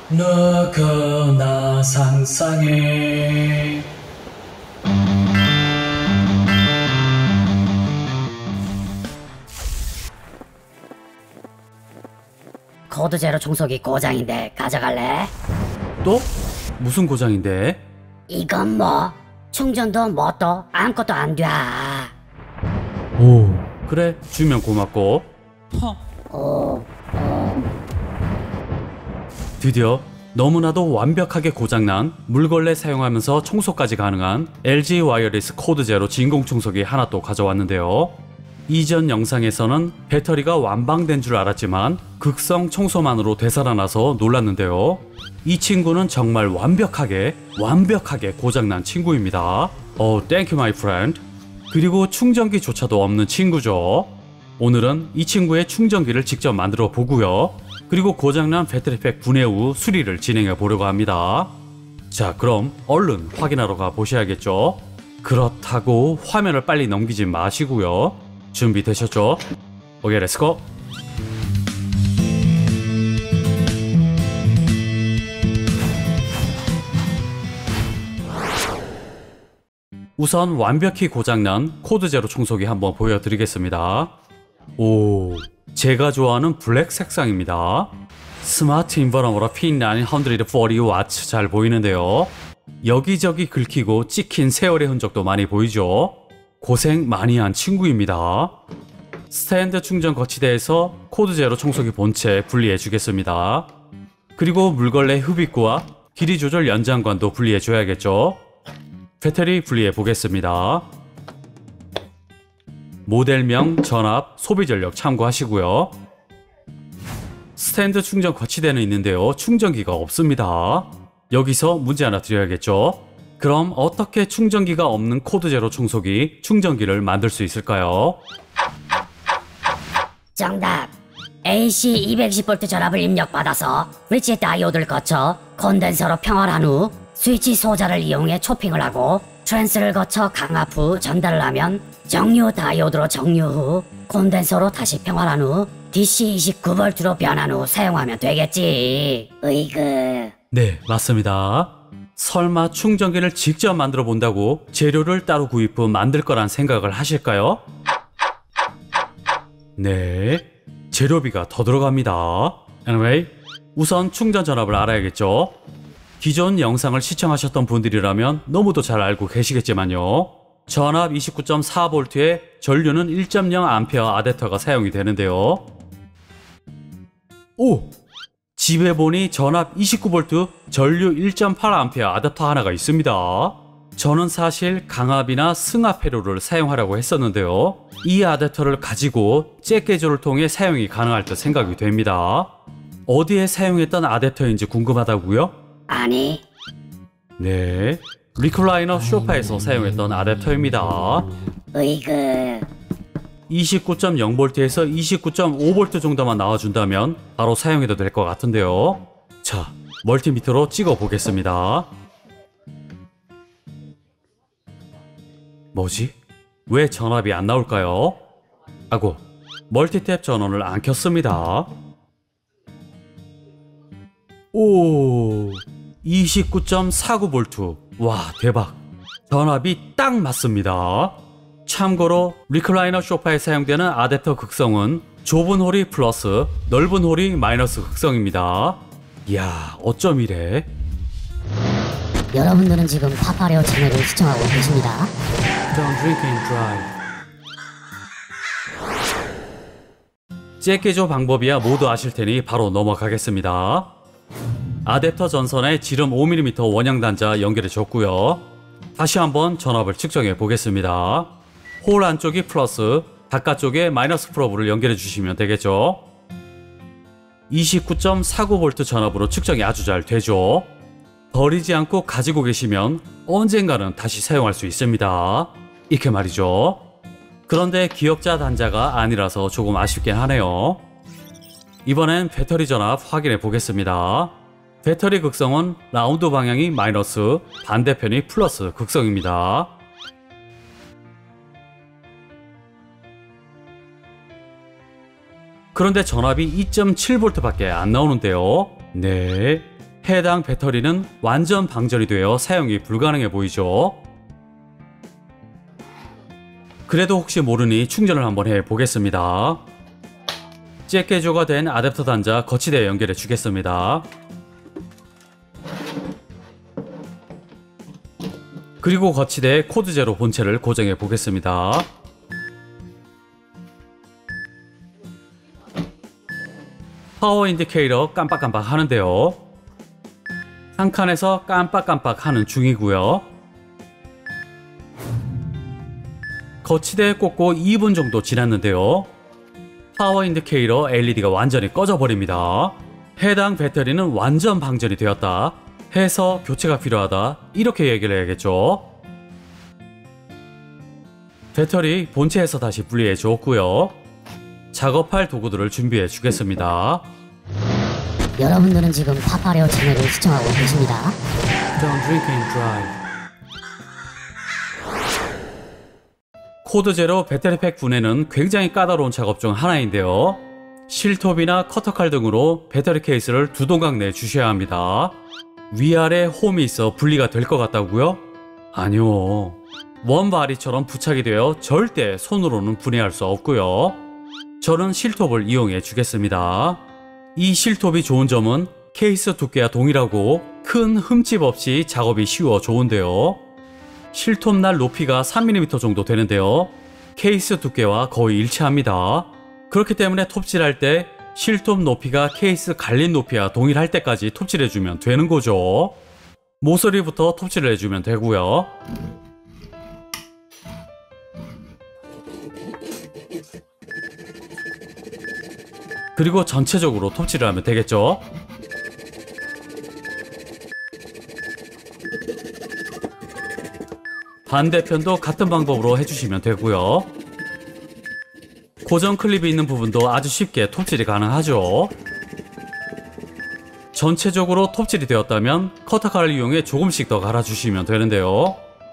누구나 상상해. 코드 제로 청소기 고장인데 가져갈래? 또? 무슨 고장인데? 이건 뭐 충전도 뭐도 아무것도 안 돼. 오, 그래 주면 고맙고. 드디어 너무나도 완벽하게 고장난 물걸레 사용하면서 청소까지 가능한 LG 와이어리스 코드 제로 진공 청소기 하나 또 가져왔는데요. 이전 영상에서는 배터리가 완방된 줄 알았지만 극성 청소만으로 되살아나서 놀랐는데요. 이 친구는 정말 완벽하게 고장난 친구입니다. thank you my friend. 그리고 충전기조차도 없는 친구죠. 오늘은 이 친구의 충전기를 직접 만들어 보고요. 그리고 고장난 배터리팩 분해 후 수리를 진행해 보려고 합니다. 자, 그럼 얼른 확인하러 가 보셔야겠죠. 그렇다고 화면을 빨리 넘기지 마시고요. 준비되셨죠? 오케이, 렛츠고! 우선 완벽히 고장난 코드 제로 청소기 한번 보여드리겠습니다. 오, 제가 좋아하는 블랙 색상입니다. 스마트 인버터보다 P940W 잘 보이는데요. 여기저기 긁히고 찍힌 세월의 흔적도 많이 보이죠? 고생 많이 한 친구입니다. 스탠드 충전 거치대에서 코드 제로 청소기 본체 분리해 주겠습니다. 그리고 물걸레 흡입구와 길이 조절 연장관도 분리해 줘야겠죠. 배터리 분리해 보겠습니다. 모델명, 전압, 소비 전력 참고하시고요. 스탠드 충전 거치대는 있는데요. 충전기가 없습니다. 여기서 문제 하나 드려야겠죠. 그럼 어떻게 충전기가 없는 코드 제로 청소기 충전기를 만들 수 있을까요? 정답! AC 210V 전압을 입력받아서 브릿지 다이오드를 거쳐 콘덴서로 평활한 후 스위치 소자를 이용해 초핑을 하고 트랜스를 거쳐 강압 후 전달을 하면 정류 다이오드로 정류 후 콘덴서로 다시 평활한 후 DC 29V로 변한 후 사용하면 되겠지. 으이그. 네, 맞습니다. 설마 충전기를 직접 만들어 본다고 재료를 따로 구입 후 만들 거란 생각을 하실까요? 네, 재료비가 더 들어갑니다. Anyway, 우선 충전 전압을 알아야겠죠. 기존 영상을 시청하셨던 분들이라면 너무도 잘 알고 계시겠지만요. 전압 29.4V에 전류는 1.0A 아댑터가 사용이 되는데요. 오! 집에 보니 전압 29V, 전류 1.8A 아댑터 하나가 있습니다. 저는 사실 강압이나 승합 회로를 사용하려고 했었는데요. 이 아댑터를 가지고 잭 개조를 통해 사용이 가능할 듯 생각이 됩니다. 어디에 사용했던 아댑터인지 궁금하다고요? 아니. 네, 리클라이너 소파에서 사용했던 아댑터입니다. 으이그. 29.0V에서 29.5V 정도만 나와준다면 바로 사용해도 될 것 같은데요. 자, 멀티미터로 찍어 보겠습니다. 뭐지? 왜 전압이 안 나올까요? 아고, 멀티탭 전원을 안 켰습니다. 오, 29.49V. 와, 대박. 전압이 딱 맞습니다. 참고로 리클라이너 소파에 사용되는 아댑터 극성은 좁은 홀이 플러스, 넓은 홀이 마이너스 극성입니다. 이야, 어쩜 이래? 여러분들은 지금 파파레오 채널을 시청하고 계십니다. Don't drink and drive. 잭 개조 방법이야 모두 아실 테니 바로 넘어가겠습니다. 아댑터 전선에 지름 5mm 원형 단자 연결해 줬고요. 다시 한번 전압을 측정해 보겠습니다. 홀 안쪽이 플러스, 바깥쪽에 마이너스 프로브를 연결해 주시면 되겠죠. 29.49V 전압으로 측정이 아주 잘 되죠. 버리지 않고 가지고 계시면 언젠가는 다시 사용할 수 있습니다. 이렇게 말이죠. 그런데 기역자 단자가 아니라서 조금 아쉽긴 하네요. 이번엔 배터리 전압 확인해 보겠습니다. 배터리 극성은 라운드 방향이 마이너스, 반대편이 플러스 극성입니다. 그런데 전압이 2.7V 밖에 안 나오는데요. 네, 해당 배터리는 완전 방전이 되어 사용이 불가능해 보이죠. 그래도 혹시 모르니 충전을 한번 해보겠습니다. 잭 개조가 된 아댑터 단자 거치대에 연결해 주겠습니다. 그리고 거치대에 코드 제로 본체를 고정해 보겠습니다. 파워 인디케이터 깜빡깜빡 하는데요. 한 칸에서 깜빡깜빡 하는 중이고요. 거치대에 꽂고 2분 정도 지났는데요. 파워 인디케이터 LED가 완전히 꺼져 버립니다. 해당 배터리는 완전 방전이 되었다 해서 교체가 필요하다 이렇게 얘기를 해야겠죠. 배터리 본체에서 다시 분리해 주었고요. 작업할 도구들을 준비해 주겠습니다. 여러분들은 지금 파파레오 채널을 시청하고 계십니다. Don't drink and drive. 코드 제로 배터리팩 분해는 굉장히 까다로운 작업 중 하나인데요. 실톱이나 커터칼 등으로 배터리 케이스를 두 동강 내 주셔야 합니다. 위아래 홈이 있어 분리가 될 것 같다고요? 아니요. 원바리처럼 부착이 되어 절대 손으로는 분해할 수 없고요. 저는 실톱을 이용해 주겠습니다. 이 실톱이 좋은 점은 케이스 두께와 동일하고 큰 흠집 없이 작업이 쉬워 좋은데요. 실톱날 높이가 3mm 정도 되는데요. 케이스 두께와 거의 일치합니다. 그렇기 때문에 톱질할 때 실톱 높이가 케이스 갈린 높이와 동일할 때까지 톱질해주면 되는 거죠. 모서리부터 톱질을 해주면 되고요. 그리고 전체적으로 톱질을 하면 되겠죠. 반대편도 같은 방법으로 해주시면 되고요. 고정 클립이 있는 부분도 아주 쉽게 톱질이 가능하죠. 전체적으로 톱질이 되었다면 커터칼을 이용해 조금씩 더 갈아주시면 되는데요.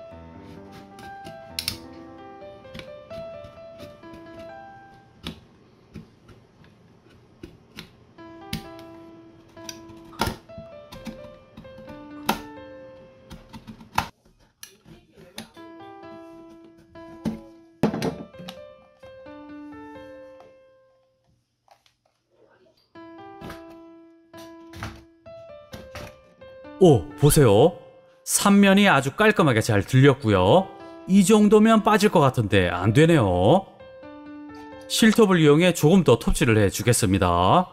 오, 보세요. 3면이 아주 깔끔하게 잘 들렸고요. 이 정도면 빠질 것 같은데 안 되네요. 실톱을 이용해 조금 더 톱질을 해 주겠습니다.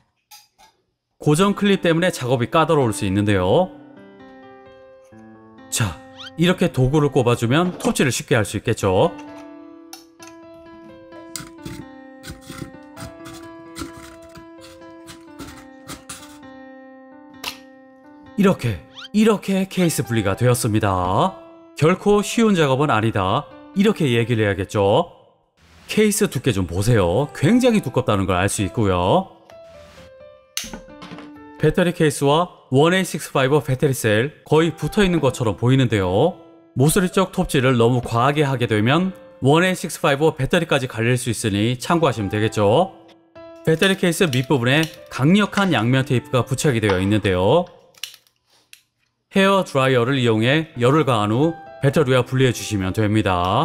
고정 클립 때문에 작업이 까다로울 수 있는데요. 자, 이렇게 도구를 꼽아주면 톱질을 쉽게 할 수 있겠죠. 이렇게 케이스 분리가 되었습니다. 결코 쉬운 작업은 아니다 이렇게 얘기를 해야겠죠. 케이스 두께 좀 보세요. 굉장히 두껍다는 걸 알 수 있고요. 배터리 케이스와 1865 배터리 셀 거의 붙어있는 것처럼 보이는데요. 모서리 쪽 톱질을 너무 과하게 하게 되면 1865 배터리까지 갈릴 수 있으니 참고하시면 되겠죠. 배터리 케이스 밑부분에 강력한 양면 테이프가 부착이 되어 있는데요. 헤어 드라이어를 이용해 열을 가한 후 배터리와 분리해 주시면 됩니다.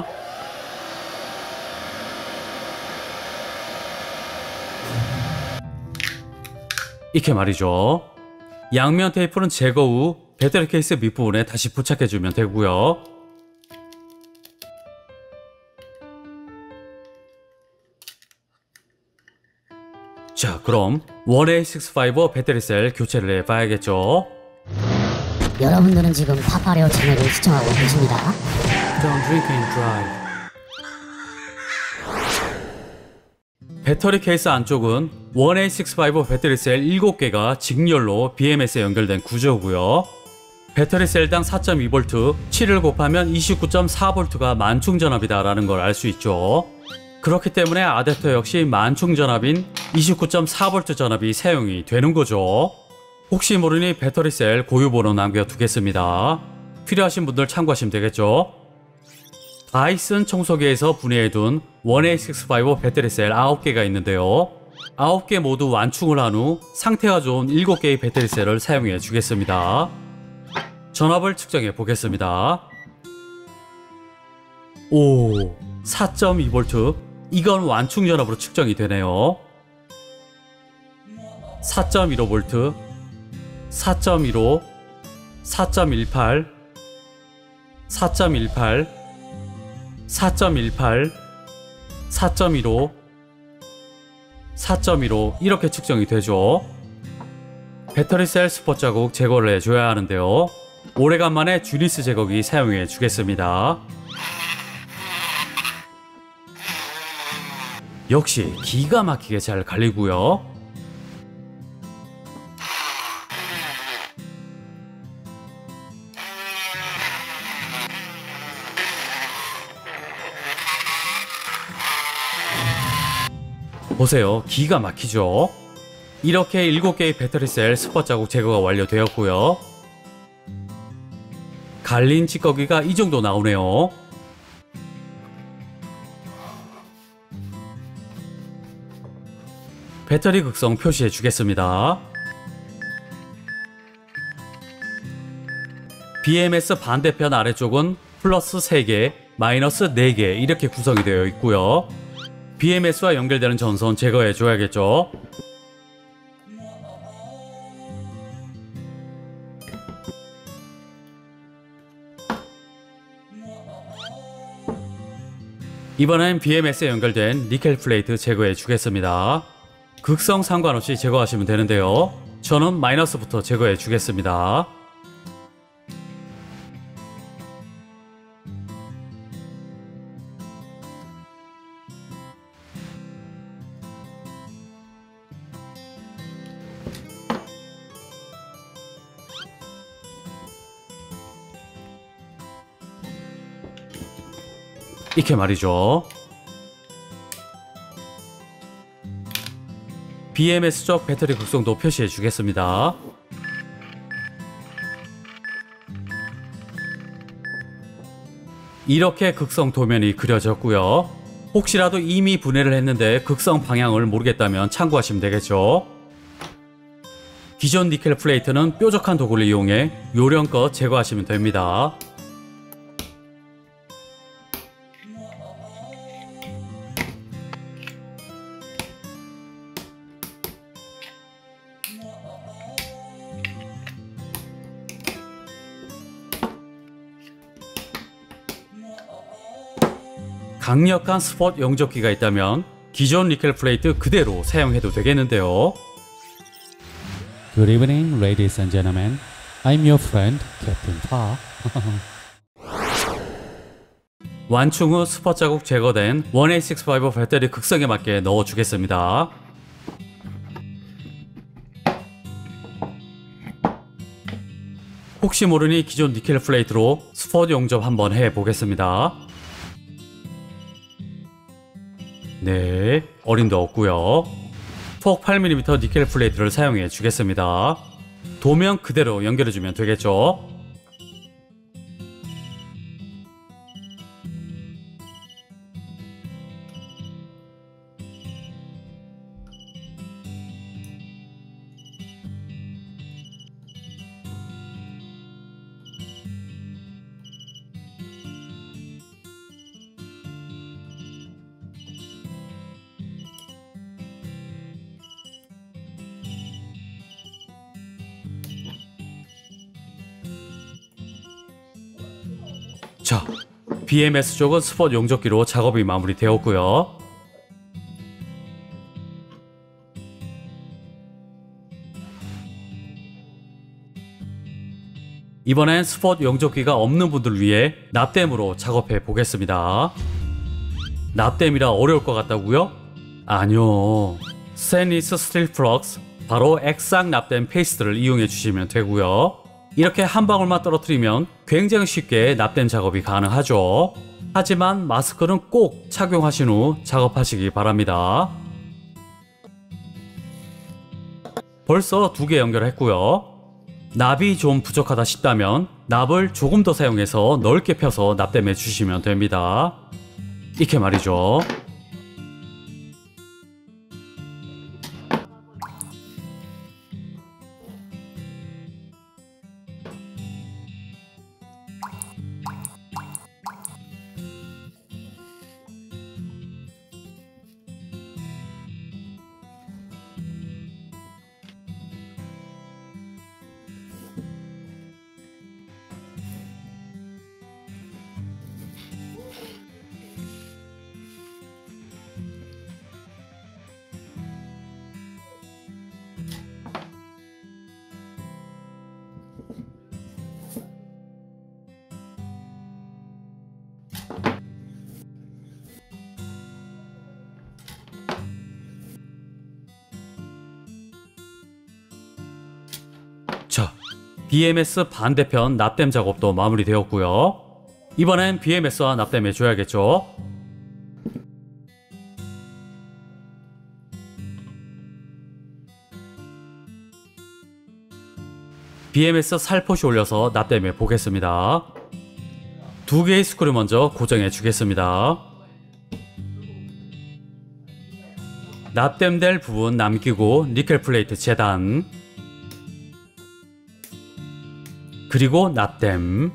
이렇게 말이죠. 양면 테이프는 제거 후 배터리 케이스 밑부분에 다시 부착해 주면 되고요. 자, 그럼 1865 배터리 셀 교체를 해봐야겠죠. 여러분들은 지금 파파레오 채널을 시청하고 계십니다. Don't drink and drive. 배터리 케이스 안쪽은 1865 배터리 셀 7개가 직렬로 BMS에 연결된 구조고요. 배터리 셀당 4.2V, 7을 곱하면 29.4V가 만충전압이다 라는 걸 알 수 있죠. 그렇기 때문에 아댑터 역시 만충전압인 29.4V 전압이 사용이 되는 거죠. 혹시 모르니 배터리 셀 고유번호 남겨두겠습니다. 필요하신 분들 참고하시면 되겠죠. 다이슨 청소기에서 분해해둔 1865 배터리 셀 9개가 있는데요. 9개 모두 완충을 한 후 상태가 좋은 7개의 배터리셀을 사용해 주겠습니다. 전압을 측정해 보겠습니다. 오, 4.2V. 이건 완충 전압으로 측정이 되네요. 4.15V, 4.15, 4.18, 4.18, 4.18, 4.15, 4.15 이렇게 측정이 되죠. 배터리셀 스폿 자국 제거를 해줘야 하는데요. 오래간만에 주리스 제거기 사용해 주겠습니다. 역시 기가 막히게 잘 갈리고요. 보세요, 기가 막히죠. 이렇게 7개의 배터리셀 스폿 자국 제거가 완료되었고요. 갈린 찌꺼기가 이 정도 나오네요. 배터리 극성 표시해 주겠습니다. BMS 반대편 아래쪽은 플러스 3개, 마이너스 4개 이렇게 구성이 되어 있고요. BMS와 연결되는 전선 제거해 줘야겠죠. 이번엔 BMS에 연결된 니켈 플레이트 제거해 주겠습니다. 극성 상관없이 제거하시면 되는데요. 저는 마이너스부터 제거해 주겠습니다. 이렇게 말이죠. BMS 쪽 배터리 극성도 표시해 주겠습니다. 이렇게 극성 도면이 그려졌고요. 혹시라도 이미 분해를 했는데 극성 방향을 모르겠다면 참고하시면 되겠죠. 기존 니켈 플레이트는 뾰족한 도구를 이용해 요령껏 제거하시면 됩니다. 강력한 스폿 용접기가 있다면 기존 니켈 플레이트 그대로 사용해도 되겠는데요. Good evening, ladies and gentlemen. I'm your friend, Captain Pa. 완충 후 스폿 자국 제거된 1865 배터리 극성에 맞게 넣어주겠습니다. 혹시 모르니 기존 니켈 플레이트로 스폿 용접 한번 해보겠습니다. 네, 어림도 없고요. 폭 8mm 니켈 플레이트를 사용해 주겠습니다. 도면 그대로 연결해 주면 되겠죠. 자, BMS 쪽은 스폿 용접기로 작업이 마무리되었고요. 이번엔 스폿 용접기가 없는 분들을 위해 납땜으로 작업해 보겠습니다. 납땜이라 어려울 것 같다고요? 아니요. 스테인리스 스틸 플럭스, 바로 액상 납땜 페이스트를 이용해 주시면 되고요. 이렇게 한 방울만 떨어뜨리면 굉장히 쉽게 납땜 작업이 가능하죠. 하지만 마스크는 꼭 착용하신 후 작업하시기 바랍니다. 벌써 2개 연결했고요. 납이 좀 부족하다 싶다면 납을 조금 더 사용해서 넓게 펴서 납땜해 주시면 됩니다. 이렇게 말이죠. 자, BMS 반대편 납땜 작업도 마무리되었고요. 이번엔 BMS와 납땜해 줘야겠죠. BMS 살포시 올려서 납땜해 보겠습니다. 두 개의 스크류 먼저 고정해 주겠습니다. 납땜될 부분 남기고 니켈 플레이트 재단, 그리고 납땜,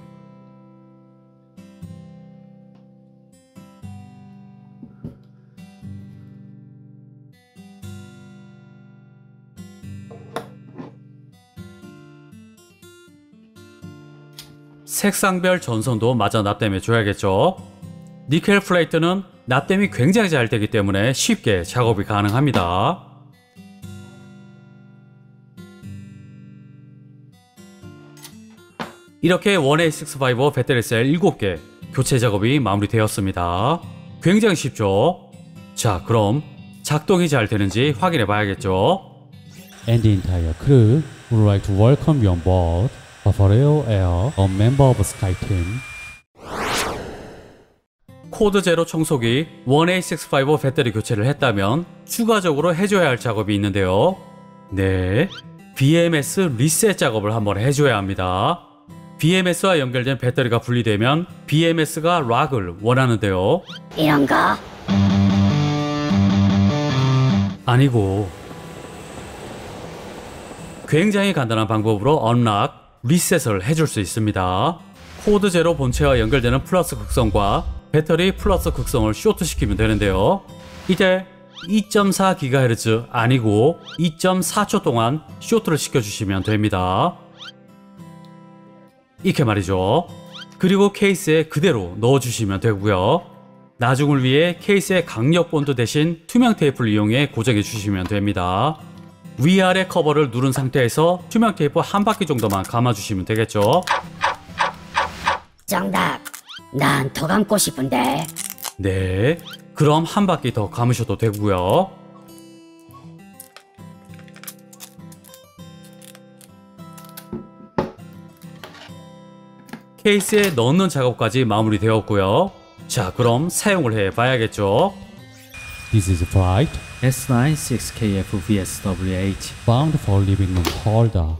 색상별 전선도 마저 납땜해 줘야겠죠. 니켈 플레이트는 납땜이 굉장히 잘 되기 때문에 쉽게 작업이 가능합니다. 이렇게 1A65 배터리 셀 7개 교체 작업이 마무리되었습니다. 굉장히 쉽죠? 자, 그럼 작동이 잘 되는지 확인해 봐야겠죠. And the entire crew would like to welcome you on board Rafael Air, a member of Sky Team. 코드 제로 청소기 1A65 배터리 교체를 했다면 추가적으로 해줘야 할 작업이 있는데요. 네, BMS 리셋 작업을 한번 해줘야 합니다. BMS와 연결된 배터리가 분리되면 BMS가 락을 원하는데요. 이런 거? 아니고, 굉장히 간단한 방법으로 언락, 리셋을 해줄 수 있습니다. 코드 제로 본체와 연결되는 플러스 극성과 배터리 플러스 극성을 쇼트시키면 되는데요. 이때 2.4GHz 아니고 2.4초 동안 쇼트를 시켜주시면 됩니다. 이렇게 말이죠. 그리고 케이스에 그대로 넣어주시면 되고요. 나중을 위해 케이스의 강력 본드 대신 투명 테이프를 이용해 고정해 주시면 됩니다. 위아래 커버를 누른 상태에서 투명 테이프 한 바퀴 정도만 감아주시면 되겠죠. 정답. 난 더 감고 싶은데. 네, 그럼 한 바퀴 더 감으셔도 되고요. 케이스에 넣는 작업까지 마무리되었고요. 자, 그럼 사용을 해 봐야겠죠. This is flight S96KF VSWH. bound for living room holder.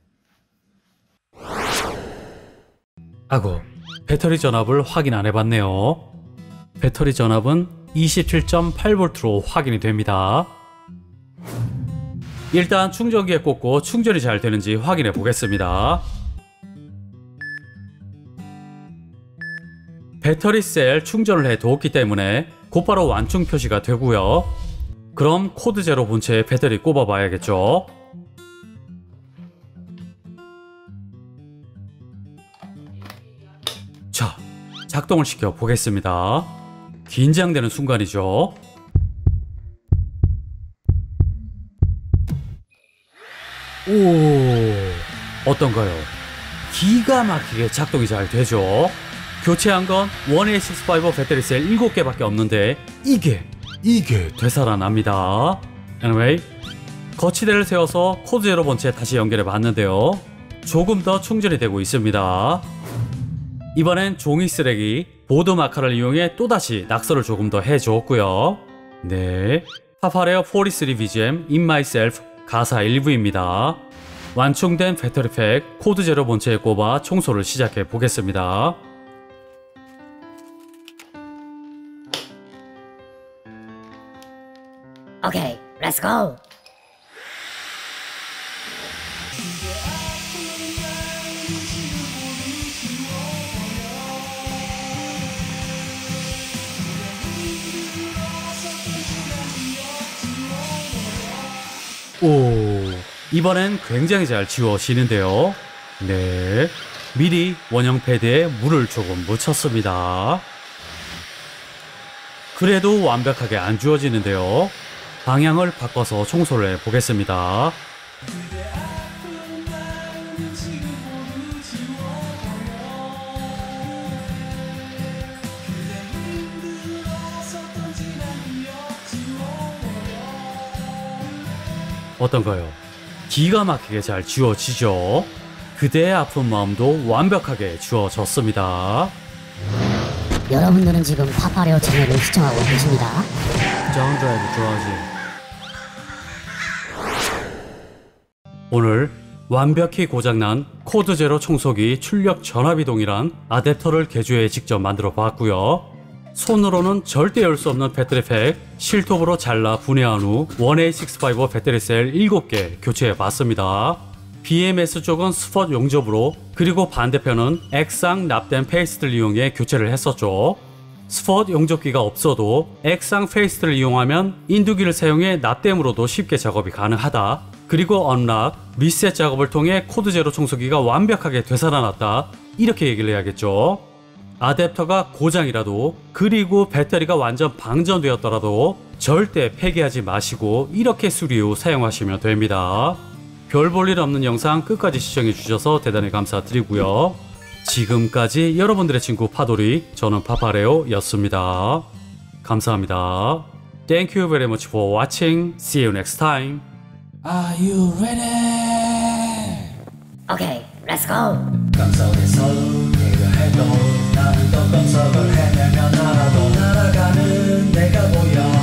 아고, 배터리 전압을 확인 안 해봤네요. 배터리 전압은 27.8V로 확인이 됩니다. 일단 충전기에 꽂고 충전이 잘 되는지 확인해 보겠습니다. 배터리 셀 충전을 해 두었기 때문에 곧바로 완충 표시가 되고요. 그럼 코드 제로 본체에 배터리 꼽아 봐야겠죠. 자, 작동을 시켜 보겠습니다. 긴장되는 순간이죠. 오, 어떤가요? 기가 막히게 작동이 잘 되죠. 교체한 건 1A65 배터리 셀 7개밖에 없는데 이게 되살아납니다. Anyway, 거치대를 세워서 코드 제로 본체에 다시 연결해 봤는데요. 조금 더 충전이 되고 있습니다. 이번엔 종이 쓰레기, 보드 마카를 이용해 또다시 낙서를 조금 더 해주었고요. 네, 파파레어 43 BGM In Myself 가사 일부입니다. 완충된 배터리 팩 코드 제로 본체에 꼽아 청소를 시작해 보겠습니다. 오케이, 렛츠 고. 오, 이번엔 굉장히 잘 지워지는데요. 네, 미리 원형 패드에 물을 조금 묻혔습니다. 그래도 완벽하게 안 지워지는데요. 방향을 바꿔서 청소를 해 보겠습니다. 어떤가요? 기가 막히게 잘 지워지죠. 그대의 아픈 마음도 완벽하게 지워졌습니다. 여러분들은 지금 파파레오 채널을 시청하고 계십니다. 다운 드라이브 들어가지. 오늘 완벽히 고장난 코드 제로 청소기 출력 전압이동이란 아댑터를 개조해 직접 만들어 봤고요. 손으로는 절대 열 수 없는 배터리팩 실톱으로 잘라 분해한 후 1865 배터리셀 7개 교체해 봤습니다. BMS 쪽은 스폿 용접으로, 그리고 반대편은 액상 납된 페이스트를 이용해 교체를 했었죠. 스폿 용접기가 없어도 액상 페이스트를 이용하면 인두기를 사용해 납땜으로도 쉽게 작업이 가능하다. 그리고 언락, 리셋 작업을 통해 코드 제로 청소기가 완벽하게 되살아났다. 이렇게 얘기를 해야겠죠. 아댑터가 고장이라도, 그리고 배터리가 완전 방전되었더라도 절대 폐기하지 마시고 이렇게 수리 후 사용하시면 됩니다. 별 볼 일 없는 영상 끝까지 시청해 주셔서 대단히 감사드리고요. 지금까지 여러분들의 친구 파도리, 저는 파파레오였습니다. 감사합니다. Thank you very much for watching. See you next time. Are you ready? 오케이, 렛츠 고! 감성에서 네가 해도 나는 또 깜석을 해내며 날아도 날아가는 내가 보여